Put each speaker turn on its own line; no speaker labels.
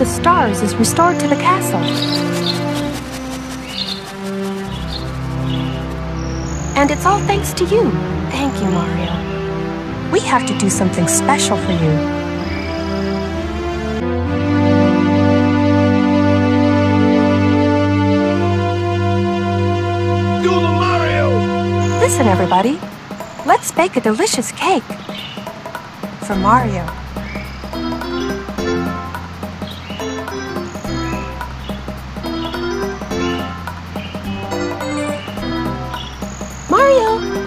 the stars is restored to the castle. And it's all thanks to you. Thank you, Mario. We have to do something special for you.
Super Mario!
Listen, everybody. Let's bake a delicious cake for Mario. Mario!